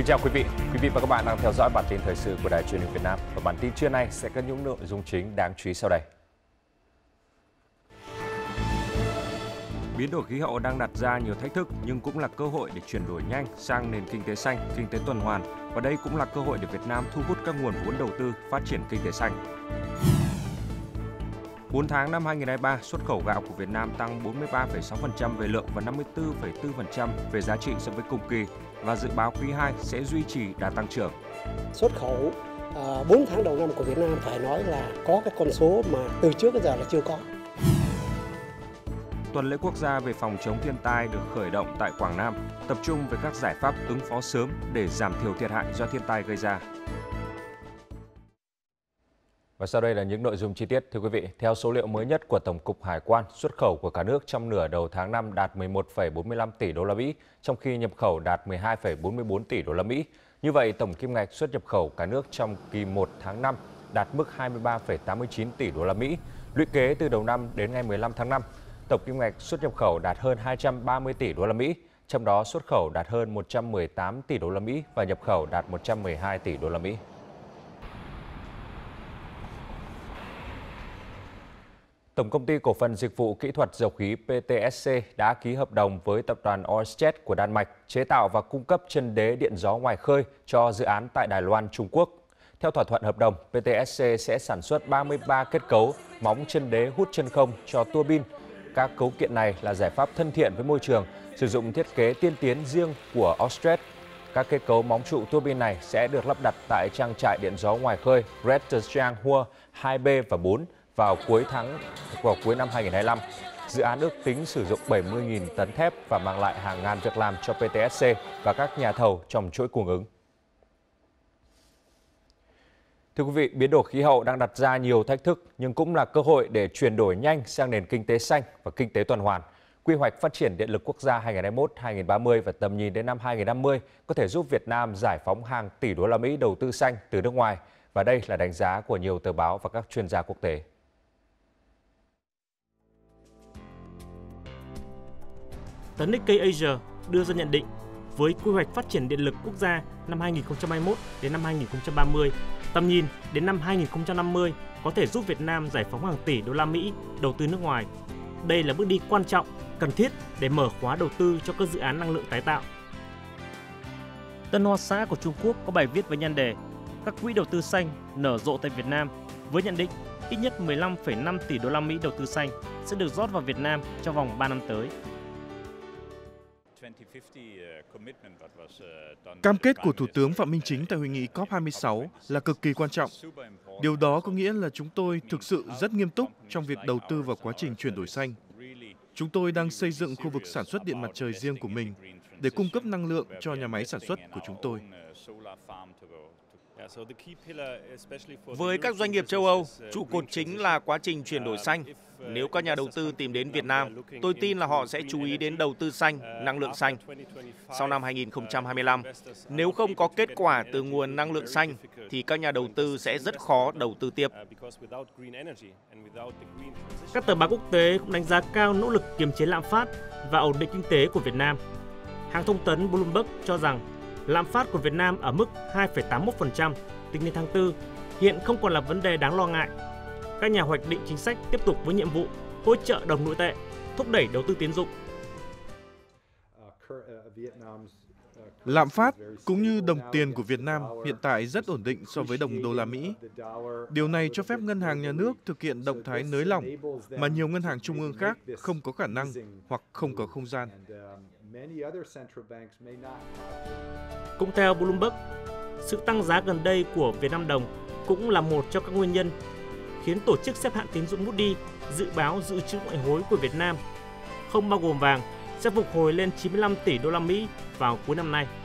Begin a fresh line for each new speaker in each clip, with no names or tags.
Xin chào quý vị và các bạn đang theo dõi bản tin thời sự của Đài Truyền hình Việt Nam. Và bản tin trưa nay sẽ có những nội dung chính đáng chú ý sau đây. Biến đổi khí hậu đang đặt ra nhiều thách thức nhưng cũng là cơ hội để chuyển đổi nhanh sang nền kinh tế xanh, kinh tế tuần hoàn. Và đây cũng là cơ hội để Việt Nam thu hút các nguồn vốn đầu tư phát triển kinh tế xanh. 4 tháng năm 2023, xuất khẩu gạo của Việt Nam tăng 43,6% về lượng và 54,4% về giá trị so với cùng kỳ và dự báo quý 2 sẽ duy trì đà tăng trưởng.
Xuất khẩu 4 tháng đầu năm của Việt Nam phải nói là có cái con số mà từ trước đến giờ là chưa có.
Tuần lễ quốc gia về phòng chống thiên tai được khởi động tại Quảng Nam, tập trung về các giải pháp ứng phó sớm để giảm thiểu thiệt hại do thiên tai gây ra. Và sau đây là những nội dung chi tiết. Thưa quý vị, theo số liệu mới nhất của Tổng cục Hải quan, xuất khẩu của cả nước trong nửa đầu tháng 5 đạt 11,45 tỷ đô la Mỹ, trong khi nhập khẩu đạt 12,44 tỷ đô la Mỹ. Như vậy, tổng kim ngạch xuất nhập khẩu cả nước trong kỳ 1 tháng 5 đạt mức 23,89 tỷ đô la Mỹ. Lũy kế từ đầu năm đến ngày 15 tháng 5, tổng kim ngạch xuất nhập khẩu đạt hơn 230 tỷ đô la Mỹ, trong đó xuất khẩu đạt hơn 118 tỷ đô la Mỹ và nhập khẩu đạt 112 tỷ đô la Mỹ. Tổng công ty cổ phần dịch vụ kỹ thuật dầu khí PTSC đã ký hợp đồng với tập đoàn Ørsted của Đan Mạch chế tạo và cung cấp chân đế điện gió ngoài khơi cho dự án tại Đài Loan, Trung Quốc. Theo thỏa thuận hợp đồng, PTSC sẽ sản xuất 33 kết cấu móng chân đế hút chân không cho tua bin. Các cấu kiện này là giải pháp thân thiện với môi trường, sử dụng thiết kế tiên tiến riêng của Ørsted. Các kết cấu móng trụ tua bin này sẽ được lắp đặt tại trang trại điện gió ngoài khơi Retterstrang 2B và 4 vào cuối năm 2025. Dự án ước tính sử dụng 70.000 tấn thép và mang lại hàng ngàn việc làm cho PTSC và các nhà thầu trong chuỗi cung ứng. Thưa quý vị, biến đổi khí hậu đang đặt ra nhiều thách thức nhưng cũng là cơ hội để chuyển đổi nhanh sang nền kinh tế xanh và kinh tế tuần hoàn. Quy hoạch phát triển điện lực quốc gia 2021-2030 và tầm nhìn đến năm 2050 có thể giúp Việt Nam giải phóng hàng tỷ đô la Mỹ đầu tư xanh từ nước ngoài. Và đây là đánh giá của nhiều tờ báo và các chuyên gia quốc tế.
Tờ Nikkei Asia đưa ra nhận định với quy hoạch phát triển điện lực quốc gia năm 2021 đến năm 2030, tầm nhìn đến năm 2050 có thể giúp Việt Nam giải phóng hàng tỷ đô la Mỹ đầu tư nước ngoài. Đây là bước đi quan trọng, cần thiết để mở khóa đầu tư cho các dự án năng lượng tái tạo. Tân Hoa Xã của Trung Quốc có bài viết với nhan đề các quỹ đầu tư xanh nở rộ tại Việt Nam với nhận định ít nhất 15,5 tỷ đô la Mỹ đầu tư xanh sẽ được rót vào Việt Nam trong vòng 3 năm tới.
Cam kết của Thủ tướng Phạm Minh Chính tại hội nghị COP26 là cực kỳ quan trọng. Điều đó có nghĩa là chúng tôi thực sự rất nghiêm túc trong việc đầu tư vào quá trình chuyển đổi xanh. Chúng tôi đang xây dựng khu vực sản xuất điện mặt trời riêng của mình để cung cấp năng lượng cho nhà máy sản xuất của chúng tôi.
Với các doanh nghiệp châu Âu, trụ cột chính là quá trình chuyển đổi xanh. Nếu các nhà đầu tư tìm đến Việt Nam, tôi tin là họ sẽ chú ý đến đầu tư xanh, năng lượng xanh. Sau năm 2025, nếu không có kết quả từ nguồn năng lượng xanh, thì các nhà đầu tư sẽ rất khó đầu tư tiếp.
Các tờ báo quốc tế cũng đánh giá cao nỗ lực kiềm chế lạm phát và ổn định kinh tế của Việt Nam. Hãng thông tấn Bloomberg cho rằng lạm phát của Việt Nam ở mức 2,81% tính đến tháng 4 hiện không còn là vấn đề đáng lo ngại. Các nhà hoạch định chính sách tiếp tục với nhiệm vụ hỗ trợ đồng nội tệ, thúc đẩy đầu tư tín dụng.
Lạm phát cũng như đồng tiền của Việt Nam hiện tại rất ổn định so với đồng đô la Mỹ. Điều này cho phép ngân hàng nhà nước thực hiện động thái nới lỏng mà nhiều ngân hàng trung ương khác không có khả năng hoặc không có không gian.
Cũng theo Bloomberg, sự tăng giá gần đây của Việt Nam đồng cũng là một trong các nguyên nhân khiến tổ chức xếp hạng tín dụng Moody dự báo dự trữ ngoại hối của Việt Nam, không bao gồm vàng, sẽ phục hồi lên 95 tỷ đô la Mỹ vào cuối năm nay.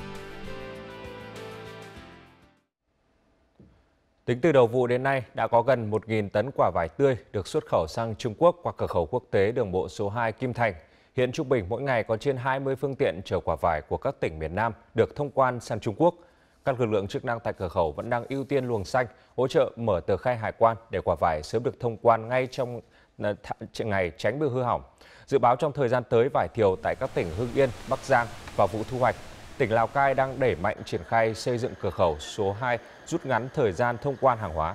Tính từ đầu vụ đến nay, đã có gần 1.000 tấn quả vải tươi được xuất khẩu sang Trung Quốc qua cửa khẩu quốc tế đường bộ số 2 Kim Thành. Hiện trung bình mỗi ngày có trên 20 phương tiện chở quả vải của các tỉnh miền Nam được thông quan sang Trung Quốc. Các lực lượng chức năng tại cửa khẩu vẫn đang ưu tiên luồng xanh, hỗ trợ mở tờ khai hải quan để quả vải sớm được thông quan ngay trong ngày tránh bị hư hỏng. Dự báo trong thời gian tới, vải thiều tại các tỉnh Hưng Yên, Bắc Giang vào vụ thu hoạch. tỉnh Lào Cai đang đẩy mạnh triển khai xây dựng cửa khẩu số 2, rút ngắn thời gian thông quan hàng hóa.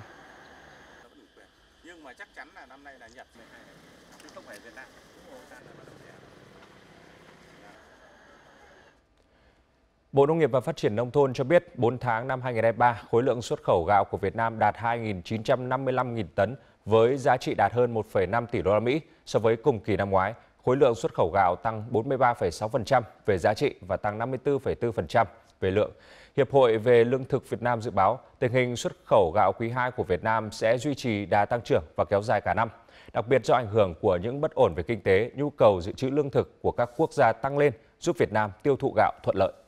Bộ Nông nghiệp và Phát triển Nông thôn cho biết 4 tháng năm 2023, khối lượng xuất khẩu gạo của Việt Nam đạt 2.955.000 tấn với giá trị đạt hơn 1,5 tỷ đô la Mỹ so với cùng kỳ năm ngoái. Khối lượng xuất khẩu gạo tăng 43,6% về giá trị và tăng 54,4% về lượng. Hiệp hội về Lương thực Việt Nam dự báo tình hình xuất khẩu gạo quý 2 của Việt Nam sẽ duy trì đà tăng trưởng và kéo dài cả năm. Đặc biệt do ảnh hưởng của những bất ổn về kinh tế, nhu cầu dự trữ lương thực của các quốc gia tăng lên giúp Việt Nam tiêu thụ gạo thuận lợi.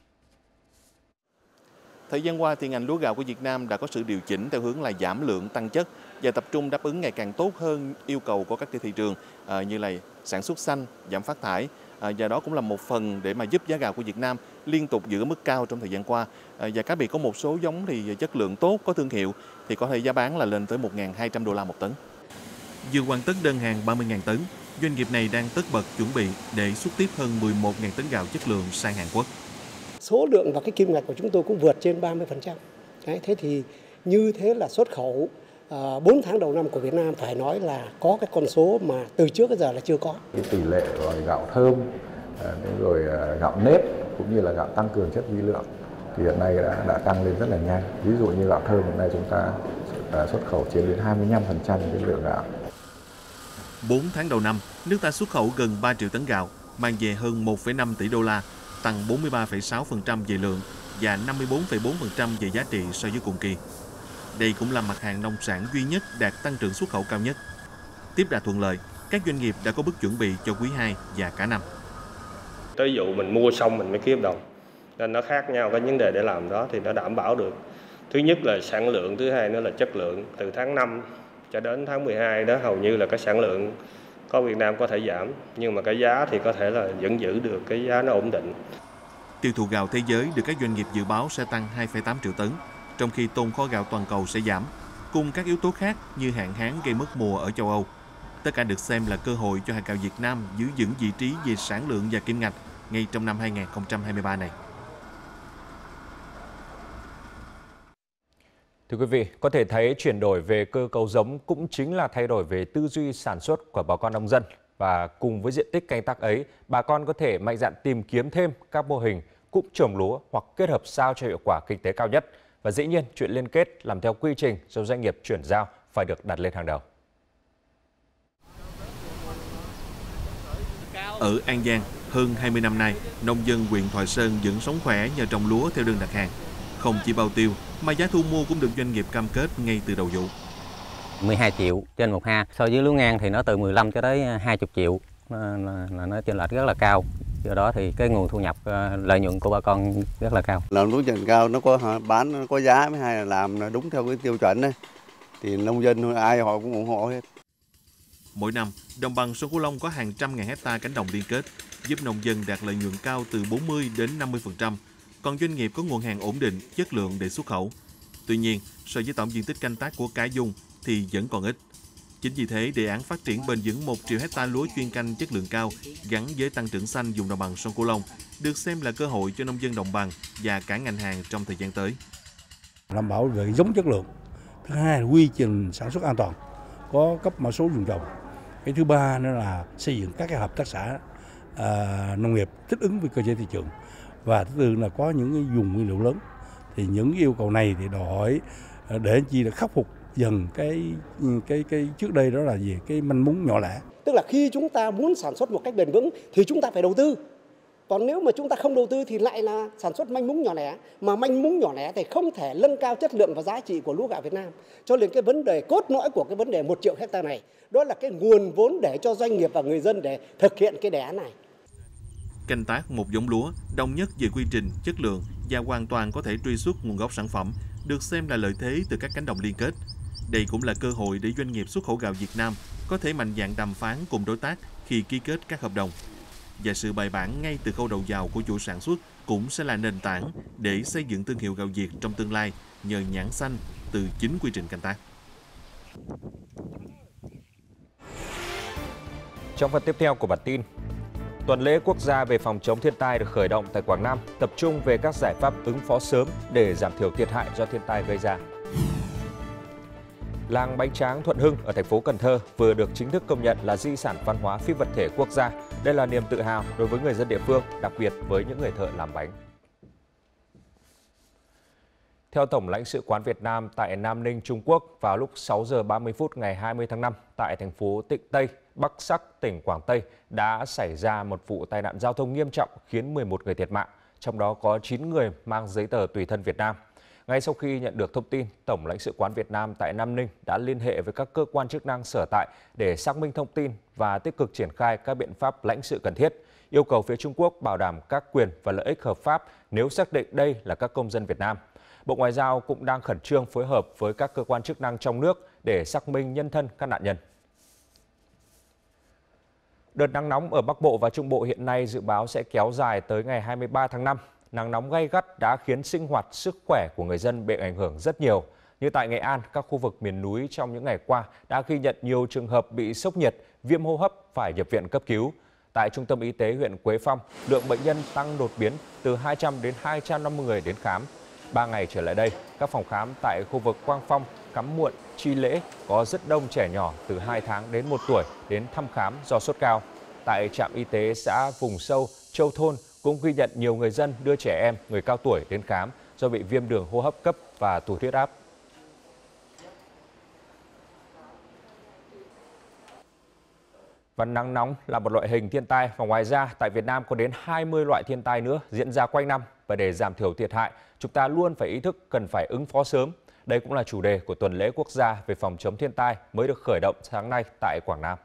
Thời gian qua thì ngành lúa gạo của Việt Nam đã có sự điều chỉnh theo hướng là giảm lượng tăng chất và tập trung đáp ứng ngày càng tốt hơn yêu cầu của các thị trường như là sản xuất xanh, giảm phát thải. Và đó cũng là một phần để mà giúp giá gạo của Việt Nam liên tục giữ ở mức cao trong thời gian qua. Và cá biệt có một số giống thì chất lượng tốt, có thương hiệu thì có thể giá bán là lên tới 1.200 đô la một tấn. Vừa hoàn tất đơn hàng 30.000 tấn, doanh nghiệp này đang tất bật chuẩn bị để xuất tiếp hơn 11.000 tấn gạo chất lượng sang Hàn Quốc.
Số lượng và cái kim ngạch của chúng tôi cũng vượt trên 30%. Đấy, thế thì như thế là xuất khẩu 4 tháng đầu năm của Việt Nam phải nói là có cái con số mà từ trước đến giờ là chưa có.
Cái tỷ lệ rồi gạo thơm, rồi gạo nếp cũng như là gạo tăng cường chất vi lượng thì hiện nay đã tăng lên rất là nhanh. Ví dụ như gạo thơm hiện nay chúng ta xuất khẩu chiếm đến 25% cái lượng gạo.
4 tháng đầu năm, nước ta xuất khẩu gần 3 triệu tấn gạo, mang về hơn 1,5 tỷ đô la, tăng 43,6% về lượng và 54,4% về giá trị so với cùng kỳ. Đây cũng là mặt hàng nông sản duy nhất đạt tăng trưởng xuất khẩu cao nhất. Tiếp đà thuận lợi, các doanh nghiệp đã có bước chuẩn bị cho quý 2 và cả năm.
Tới vụ mình mua xong mình mới ký hợp đồng, nên nó khác nhau. Cái vấn đề để làm đó thì nó đảm bảo được. Thứ nhất là sản lượng, thứ hai nữa là chất lượng. Từ tháng 5 cho đến tháng 12 đó hầu như là cái sản lượng có Việt Nam có thể giảm, nhưng mà cái giá thì có thể là vẫn giữ được cái giá nó ổn định.
Tiêu thụ gạo thế giới được các doanh nghiệp dự báo sẽ tăng 2,8 triệu tấn, trong khi tồn kho gạo toàn cầu sẽ giảm, cùng các yếu tố khác như hạn hán gây mất mùa ở châu Âu. Tất cả được xem là cơ hội cho hạt gạo Việt Nam giữ vững vị trí về sản lượng và kim ngạch ngay trong năm 2023 này.
Thưa quý vị, có thể thấy chuyển đổi về cơ cấu giống cũng chính là thay đổi về tư duy sản xuất của bà con nông dân. Và cùng với diện tích canh tác ấy, bà con có thể mạnh dạn tìm kiếm thêm các mô hình cụm trồng lúa hoặc kết hợp sao cho hiệu quả kinh tế cao nhất. Và dĩ nhiên, chuyện liên kết làm theo quy trình do doanh nghiệp chuyển giao phải được đặt lên hàng đầu.
Ở An Giang, hơn 20 năm nay, nông dân huyện Thoại Sơn vẫn sống khỏe nhờ trồng lúa theo đơn đặt hàng. Không chỉ bao tiêu, mà giá thu mua cũng được doanh nghiệp cam kết ngay từ đầu vụ.
12 triệu trên một ha, so với lúa ngang thì nó từ 15 cho tới 20 triệu, nó chênh lệch rất là cao. Do đó thì cái nguồn thu nhập, lợi nhuận của bà con rất là cao.
Làm lúa trình cao, nó có bán, nó có giá, mới hay là làm đúng theo cái tiêu chuẩn đấy. Thì nông dân ai họ cũng ủng hộ hết.
Mỗi năm, đồng bằng sông Cửu Long có hàng trăm ngàn hecta cánh đồng liên kết, giúp nông dân đạt lợi nhuận cao từ 40 đến 50%. Còn doanh nghiệp có nguồn hàng ổn định, chất lượng để xuất khẩu. Tuy nhiên, so với tổng diện tích canh tác của cả vùng thì vẫn còn ít. Chính vì thế, đề án phát triển bền vững 1 triệu hecta lúa chuyên canh chất lượng cao gắn với tăng trưởng xanh vùng đồng bằng sông Cửu Long được xem là cơ hội cho nông dân đồng bằng và cả ngành hàng trong thời gian tới.
Đảm bảo về giống chất lượng. Thứ hai là quy trình sản xuất an toàn, có cấp mã số vùng trồng. Cái thứ ba nữa là xây dựng các cái hợp tác xã nông nghiệp thích ứng với cơ chế thị trường. Và thứ tư là có những cái vùng nguyên liệu lớn. Thì những yêu cầu này thì đòi hỏi để chi là khắc phục dần cái trước đây đó là gì, cái manh mún nhỏ lẻ.
Tức là khi chúng ta muốn sản xuất một cách bền vững thì chúng ta phải đầu tư. Còn nếu mà chúng ta không đầu tư thì lại là sản xuất manh mún nhỏ lẻ. Mà manh mún nhỏ lẻ thì không thể nâng cao chất lượng và giá trị của lúa gạo Việt Nam. Cho nên cái vấn đề cốt lõi của cái vấn đề 1 triệu hecta này, đó là cái nguồn vốn để cho doanh nghiệp và người dân để thực hiện cái đề án này.
Canh tác một giống lúa đồng nhất về quy trình, chất lượng và hoàn toàn có thể truy xuất nguồn gốc sản phẩm, được xem là lợi thế từ các cánh đồng liên kết. Đây cũng là cơ hội để doanh nghiệp xuất khẩu gạo Việt Nam có thể mạnh dạn đàm phán cùng đối tác khi ký kết các hợp đồng. Và sự bài bản ngay từ khâu đầu vào của chủ sản xuất cũng sẽ là nền tảng để xây dựng thương hiệu gạo Việt trong tương lai nhờ nhãn xanh từ chính quy trình canh tác.
Trong phần tiếp theo của bản tin, Tuần lễ quốc gia về phòng chống thiên tai được khởi động tại Quảng Nam, tập trung về các giải pháp ứng phó sớm để giảm thiểu thiệt hại do thiên tai gây ra. Làng bánh tráng Thuận Hưng ở thành phố Cần Thơ vừa được chính thức công nhận là di sản văn hóa phi vật thể quốc gia. Đây là niềm tự hào đối với người dân địa phương, đặc biệt với những người thợ làm bánh. Theo Tổng lãnh sự quán Việt Nam tại Nam Ninh, Trung Quốc, vào lúc 6 giờ 30 phút ngày 20 tháng 5 tại thành phố Tịnh Tây, Bắc Sắc, tỉnh Quảng Tây đã xảy ra một vụ tai nạn giao thông nghiêm trọng khiến 11 người thiệt mạng, trong đó có 9 người mang giấy tờ tùy thân Việt Nam. Ngay sau khi nhận được thông tin, Tổng lãnh sự quán Việt Nam tại Nam Ninh đã liên hệ với các cơ quan chức năng sở tại để xác minh thông tin và tích cực triển khai các biện pháp lãnh sự cần thiết, yêu cầu phía Trung Quốc bảo đảm các quyền và lợi ích hợp pháp nếu xác định đây là các công dân Việt Nam. Bộ Ngoại giao cũng đang khẩn trương phối hợp với các cơ quan chức năng trong nước để xác minh nhân thân các nạn nhân. Đợt nắng nóng ở Bắc Bộ và Trung Bộ hiện nay dự báo sẽ kéo dài tới ngày 23 tháng 5. Nắng nóng gay gắt đã khiến sinh hoạt, sức khỏe của người dân bị ảnh hưởng rất nhiều. Như tại Nghệ An, các khu vực miền núi trong những ngày qua đã ghi nhận nhiều trường hợp bị sốc nhiệt, viêm hô hấp phải nhập viện cấp cứu. Tại Trung tâm Y tế huyện Quế Phong, lượng bệnh nhân tăng đột biến từ 200 đến 250 người đến khám. 3 ngày trở lại đây, các phòng khám tại khu vực Quang Phong, Cắm Muộn, Chi Lễ có rất đông trẻ nhỏ từ 2 tháng đến 1 tuổi đến thăm khám do sốt cao. Tại trạm y tế xã vùng sâu, Châu Thôn cũng ghi nhận nhiều người dân đưa trẻ em, người cao tuổi đến khám do bị viêm đường hô hấp cấp và tụt huyết áp. Và nắng nóng là một loại hình thiên tai và ngoài ra tại Việt Nam có đến 20 loại thiên tai nữa diễn ra quanh năm, và để giảm thiểu thiệt hại, chúng ta luôn phải ý thức cần phải ứng phó sớm. Đây cũng là chủ đề của tuần lễ quốc gia về phòng chống thiên tai mới được khởi động sáng nay tại Quảng Nam.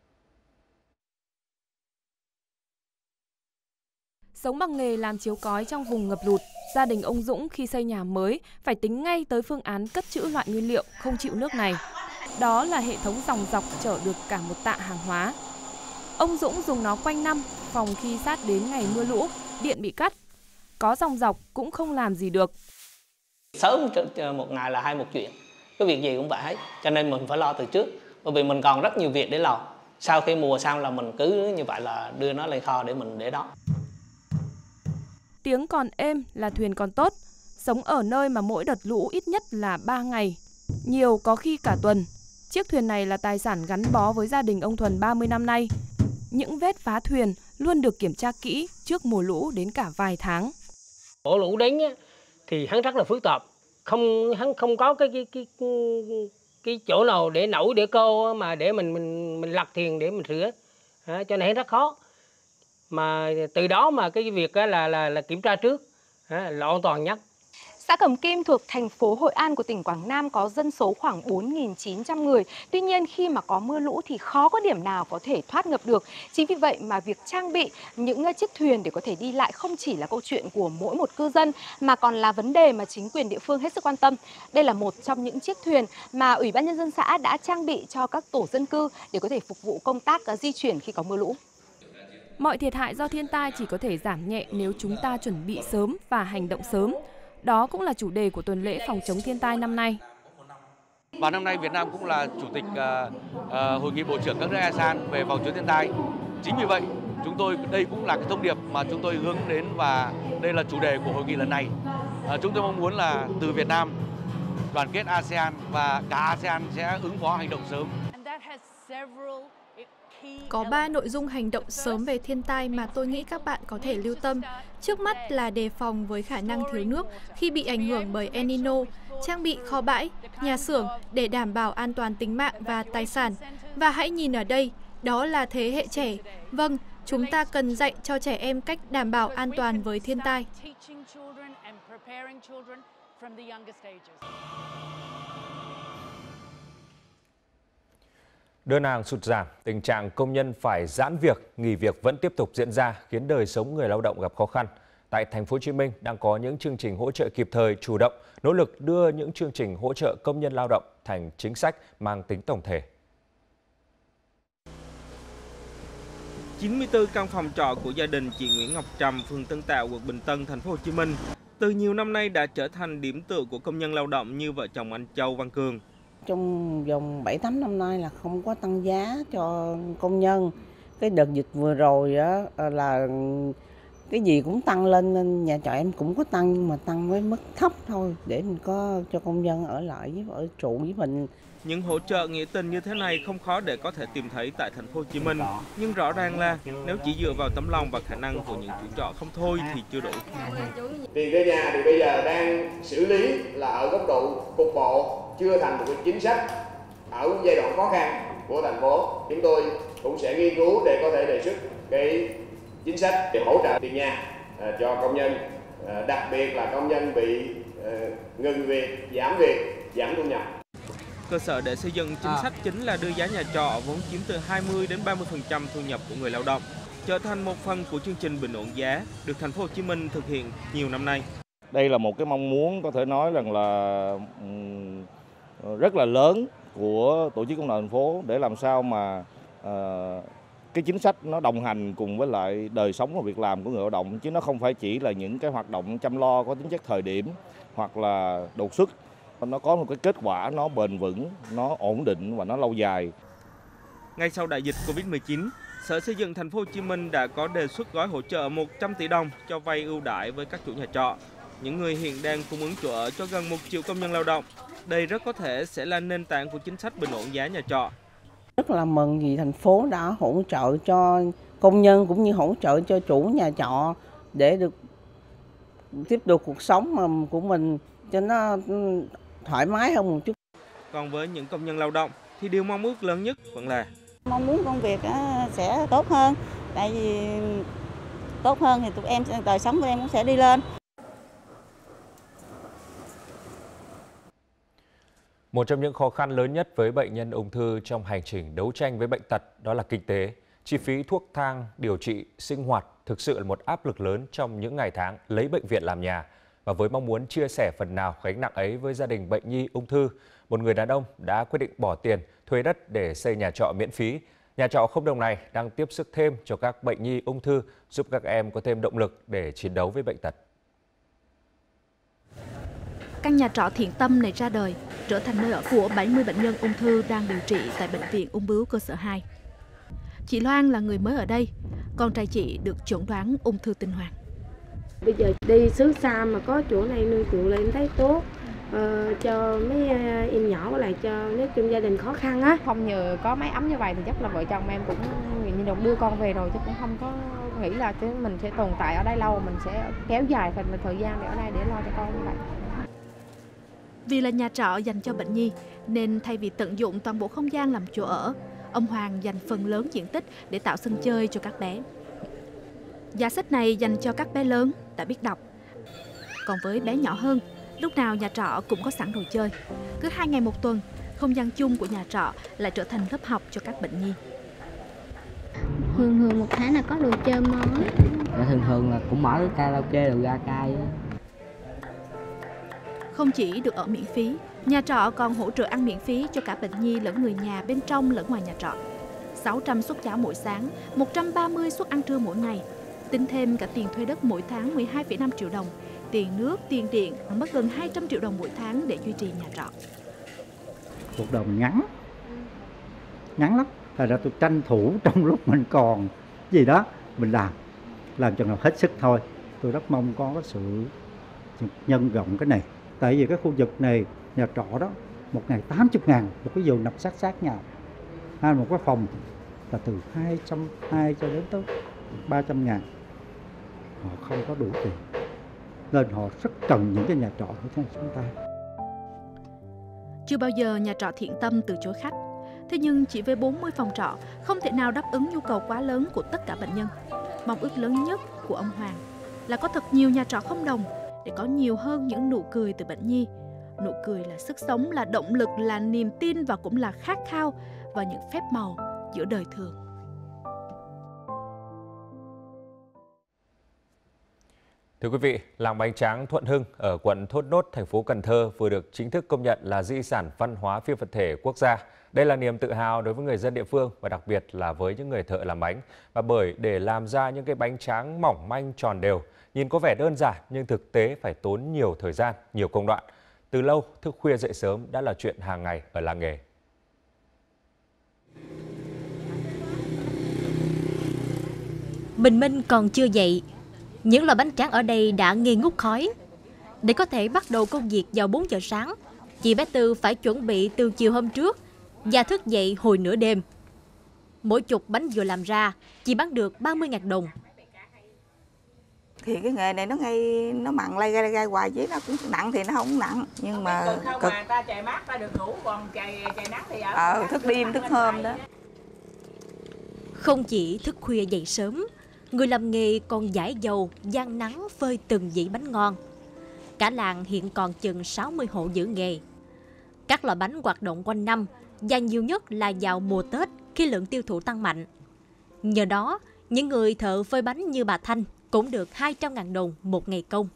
Sống bằng nghề làm chiếu cói trong vùng ngập lụt, gia đình ông Dũng khi xây nhà mới phải tính ngay tới phương án cất trữ loại nguyên liệu không chịu nước này. Đó là hệ thống dòng dọc chở được cả một tạ hàng hóa. Ông Dũng dùng nó quanh năm, phòng khi sát đến ngày mưa lũ, điện bị cắt. Có dòng dọc cũng không làm gì được.
Sớm một ngày là 21 chuyện, cái việc gì cũng vậy hết, cho nên mình phải lo từ trước. Bởi vì mình còn rất nhiều việc để lo. Sau khi mùa xong là mình cứ như vậy là đưa nó lên kho để mình để đó.
Tiếng còn êm là thuyền còn tốt. Sống ở nơi mà mỗi đợt lũ ít nhất là 3 ngày, nhiều có khi cả tuần. Chiếc thuyền này là tài sản gắn bó với gia đình ông Thuần 30 năm nay. Những vết phá thuyền luôn được kiểm tra kỹ trước mùa lũ đến cả vài tháng.
Mùa lũ đến thì hắn rất là phức tạp, hắn không có cái chỗ nào để nổi để cô mà để mình lật thuyền để mình sửa, cho nên rất khó. Mà từ đó mà cái việc là kiểm tra trước là an toàn nhất.
Xã Cẩm Kim thuộc thành phố Hội An của tỉnh Quảng Nam có dân số khoảng 4.900 người. Tuy nhiên khi mà có mưa lũ thì khó có điểm nào có thể thoát ngập được. Chính vì vậy mà việc trang bị những chiếc thuyền để có thể đi lại không chỉ là câu chuyện của mỗi một cư dân mà còn là vấn đề mà chính quyền địa phương hết sức quan tâm. Đây là một trong những chiếc thuyền mà Ủy ban Nhân dân xã đã trang bị cho các tổ dân cư để có thể phục vụ công tác di chuyển khi có mưa lũ.
Mọi thiệt hại do thiên tai chỉ có thể giảm nhẹ nếu chúng ta chuẩn bị sớm và hành động sớm. Đó cũng là chủ đề của tuần lễ phòng chống thiên tai năm nay.
Và năm nay Việt Nam cũng là chủ tịch hội nghị bộ trưởng các nước ASEAN về phòng chống thiên tai. Chính vì vậy, đây cũng là cái thông điệp mà chúng tôi hướng đến và đây là chủ đề của hội nghị lần này. Chúng tôi mong muốn là từ Việt Nam, đoàn kết ASEAN và cả ASEAN sẽ ứng phó hành động sớm.
Có 3 nội dung hành động sớm về thiên tai mà tôi nghĩ các bạn có thể lưu tâm. Trước mắt là đề phòng với khả năng thiếu nước khi bị ảnh hưởng bởi El Nino, trang bị kho bãi, nhà xưởng để đảm bảo an toàn tính mạng và tài sản. Và hãy nhìn ở đây, đó là thế hệ trẻ. Vâng, chúng ta cần dạy cho trẻ em cách đảm bảo an toàn với thiên tai.
Đơn hàng sụt giảm, tình trạng công nhân phải giãn việc, nghỉ việc vẫn tiếp tục diễn ra khiến đời sống người lao động gặp khó khăn. Tại thành phố Hồ Chí Minh đang có những chương trình hỗ trợ kịp thời, chủ động, nỗ lực đưa những chương trình hỗ trợ công nhân lao động thành chính sách mang tính tổng thể.
94 căn phòng trọ của gia đình chị Nguyễn Ngọc Trầm, phường Tân Tạo, quận Bình Tân, thành phố Hồ Chí Minh từ nhiều năm nay đã trở thành điểm tựa của công nhân lao động như vợ chồng anh Châu Văn Cường.
Trong vòng 7-8 năm nay là không có tăng giá cho công nhân. Cái đợt dịch vừa rồi á là cái gì cũng tăng lên nên nhà trọ em cũng có tăng, nhưng mà tăng với mức thấp thôi để mình có cho công nhân ở lại ở trụ với mình.
Những hỗ trợ nghĩa tình như thế này không khó để có thể tìm thấy tại thành phố Hồ Chí Minh, nhưng rõ ràng là nếu chỉ dựa vào tấm lòng và khả năng của những chủ trọ không thôi thì chưa đủ.
Tiền thuê nhà thì bây giờ đang xử lý là ở góc độ cục bộ, chưa thành một cái chính sách ở giai đoạn khó khăn của thành phố. Chúng tôi cũng sẽ nghiên cứu để có thể đề xuất cái chính sách để hỗ trợ tiền nhà cho công nhân, đặc biệt là công nhân bị ngừng việc, giảm thu nhập.
Cơ sở để xây dựng chính sách chính là đưa giá nhà trọ vốn chiếm từ 20 đến 30% thu nhập của người lao động trở thành một phần của chương trình bình ổn giá được thành phố Hồ Chí Minh thực hiện nhiều năm nay.
Đây là một cái mong muốn có thể nói rằng là rất là lớn của tổ chức công đoàn thành phố để làm sao mà cái chính sách nó đồng hành cùng với lại đời sống và việc làm của người lao động, chứ nó không phải chỉ là những cái hoạt động chăm lo có tính chất thời điểm hoặc là đột xuất. Nó có một cái kết quả nó bền vững, nó ổn định và nó lâu dài.
Ngay sau đại dịch Covid-19, Sở Xây dựng thành phố Hồ Chí Minh đã có đề xuất gói hỗ trợ 100 tỷ đồng cho vay ưu đãi với các chủ nhà trọ, những người hiện đang cung ứng chỗ ở cho gần 1 triệu công nhân lao động. Đây rất có thể sẽ là nền tảng của chính sách bình ổn giá nhà trọ.
Rất là mừng vì thành phố đã hỗ trợ cho công nhân cũng như hỗ trợ cho chủ nhà trọ để được tiếp tục cuộc sống của mình cho nó thoải mái hơn một chút.
Còn với những công nhân lao động thì điều mong ước lớn nhất vẫn là
mong muốn công việc sẽ tốt hơn, tại vì tốt hơn thì tụi em đời sống của em cũng sẽ đi lên.
Một trong những khó khăn lớn nhất với bệnh nhân ung thư trong hành trình đấu tranh với bệnh tật đó là kinh tế. Chi phí thuốc thang, điều trị, sinh hoạt thực sự là một áp lực lớn trong những ngày tháng lấy bệnh viện làm nhà. Và với mong muốn chia sẻ phần nào gánh nặng ấy với gia đình bệnh nhi ung thư, một người đàn ông đã quyết định bỏ tiền thuê đất để xây nhà trọ miễn phí. Nhà trọ không đồng này đang tiếp sức thêm cho các bệnh nhi ung thư, giúp các em có thêm động lực để chiến đấu với bệnh tật.
Căn nhà trọ thiện tâm này ra đời, trở thành nơi ở của 70 bệnh nhân ung thư đang điều trị tại Bệnh viện Ung bướu cơ sở 2. Chị Loan là người mới ở đây, con trai chị được chẩn đoán ung thư tinh hoàn.
Bây giờ đi xứ xa mà có chỗ này nuôi tụi lên thấy tốt, cho mấy em nhỏ lại cho nếu trong gia đình khó khăn á.
Không nhờ có máy ấm như vậy thì chắc là vợ chồng em cũng như được đưa con về rồi, chứ cũng không có nghĩ là mình sẽ tồn tại ở đây lâu, mình sẽ kéo dài phần thời gian để ở đây để lo cho con như vậy.
Vì là nhà trọ dành cho bệnh nhi nên thay vì tận dụng toàn bộ không gian làm chỗ ở, ông Hoàng dành phần lớn diện tích để tạo sân chơi cho các bé. Giá sách này dành cho các bé lớn đã biết đọc. Còn với bé nhỏ hơn, lúc nào nhà trọ cũng có sẵn đồ chơi. Cứ 2 ngày một tuần, không gian chung của nhà trọ lại trở thành lớp học cho các bệnh nhi.
Thường một tháng là có đồ chơi mới.
Thường là cũng mở karaoke đồ ga cai.
Không chỉ được ở miễn phí, nhà trọ còn hỗ trợ ăn miễn phí cho cả bệnh nhi lẫn người nhà bên trong lẫn ngoài nhà trọ. 600 suất cháo mỗi sáng, 130 suất ăn trưa mỗi ngày. Tính thêm cả tiền thuê đất mỗi tháng 12,5 triệu đồng, tiền nước, tiền điện mất gần 200 triệu đồng mỗi tháng để duy trì nhà trọ.
Cuộc đời mình ngắn lắm. Thật ra tôi tranh thủ trong lúc mình còn gì đó mình làm cho nó hết sức thôi. Tôi rất mong có sự nhân rộng cái này. Tại vì cái khu vực này, nhà trọ đó, một ngày 80.000, một cái giường nằm sát nhau. Hay một cái phòng là từ 220 cho đến tới 300.000. Họ không có đủ tiền. Nên họ rất cần những cái nhà trọ như thế này chúng ta.
Chưa bao giờ nhà trọ thiện tâm từ chối khách. Thế nhưng chỉ với 40 phòng trọ không thể nào đáp ứng nhu cầu quá lớn của tất cả bệnh nhân. Mong ước lớn nhất của ông Hoàng là có thật nhiều nhà trọ không đồng để có nhiều hơn những nụ cười từ bệnh nhi. Nụ cười là sức sống, là động lực, là niềm tin và cũng là khát khao vào những phép màu giữa đời thường.
Thưa quý vị, làng bánh tráng Thuận Hưng ở quận Thốt Nốt, thành phố Cần Thơ vừa được chính thức công nhận là di sản văn hóa phi vật thể quốc gia. Đây là niềm tự hào đối với người dân địa phương và đặc biệt là với những người thợ làm bánh. Và bởi để làm ra những cái bánh tráng mỏng manh tròn đều, nhìn có vẻ đơn giản nhưng thực tế phải tốn nhiều thời gian, nhiều công đoạn. Từ lâu, thức khuya dậy sớm đã là chuyện hàng ngày ở làng nghề.
Bình minh còn chưa dậy, những lò bánh tráng ở đây đã nghi ngút khói. Để có thể bắt đầu công việc vào 4 giờ sáng, chị bé Tư phải chuẩn bị từ chiều hôm trước và thức dậy hồi nửa đêm. Mỗi chục bánh vừa làm ra, chị bán được 30.000 đồng.
Thì cái nghề này nó mặn lay gai hoài chứ nó cũng nặng thì nó không nặng, nhưng mà cực.
Ta trời mát ta được ngủ, còn trời nắng thì ở
thức đêm thức hôm đó.
Không chỉ thức khuya dậy sớm, người làm nghề còn dãi dầu gian nắng phơi từng dĩ bánh ngon. Cả làng hiện còn chừng 60 hộ giữ nghề. Các lò bánh hoạt động quanh năm và nhiều nhất là vào mùa Tết khi lượng tiêu thụ tăng mạnh. Nhờ đó, những người thợ phơi bánh như bà Thanh cũng được 200.000 đồng một ngày công.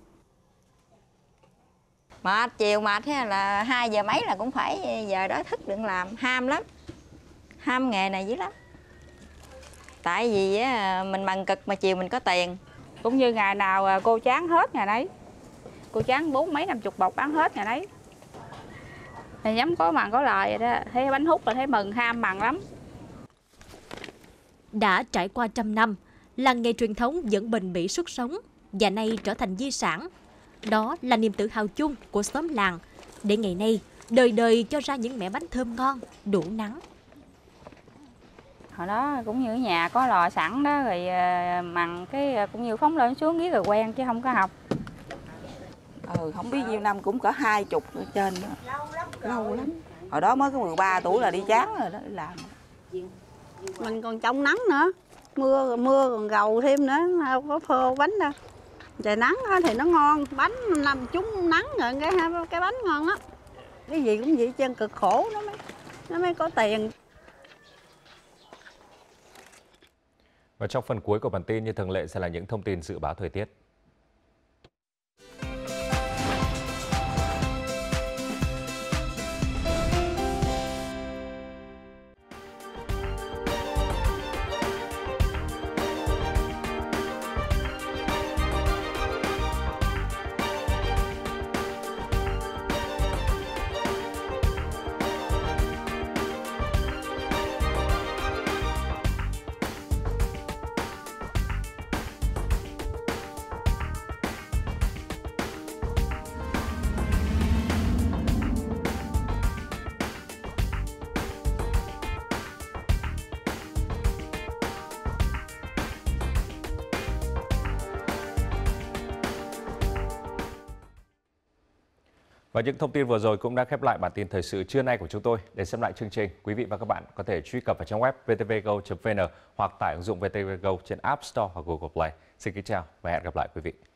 Mệt, chiều mệt thế là 2 giờ mấy là cũng phải giờ đó thức đừng làm, ham lắm. Ham nghề này dữ lắm. Tại vì mình bằng cực mà chiều mình có tiền.
Cũng như ngày nào cô chán hết ngày nấy. Cô chán 40 50 bọc bán hết ngày nấy. Thì dám có mặn có lời vậy đó. Thấy bánh hút là thấy mừng, ham mặn lắm.
Đã trải qua trăm năm, làng nghề truyền thống vẫn bền bỉ sức sống và nay trở thành di sản. Đó là niềm tự hào chung của xóm làng, để ngày nay đời đời cho ra những mẻ bánh thơm ngon, đủ nắng.
Hồi đó cũng như ở nhà có lò sẵn đó, rồi mặn cái cũng như phóng lên xuống rồi quen chứ không có học.
Không biết nhiêu năm cũng cỡ 20 ở trên đó. Lâu lắm. Hồi đó mới có 13 tuổi là đi chán rồi đó, đi làm.
Mình còn trong nắng nữa, mưa còn gầu thêm nữa, đâu có phô bánh đâu. Trời nắng thì nó ngon, bánh nằm trúng nắng rồi cái bánh ngon á. Cái gì cũng vậy, chân cực khổ nó mới có tiền.
Và trong phần cuối của bản tin như thường lệ sẽ là những thông tin dự báo thời tiết. Và những thông tin vừa rồi cũng đã khép lại bản tin thời sự trưa nay của chúng tôi. Để xem lại chương trình, quý vị và các bạn có thể truy cập vào trang web vtvgo.vn hoặc tải ứng dụng VTV Go trên App Store hoặc Google Play. Xin kính chào và hẹn gặp lại quý vị.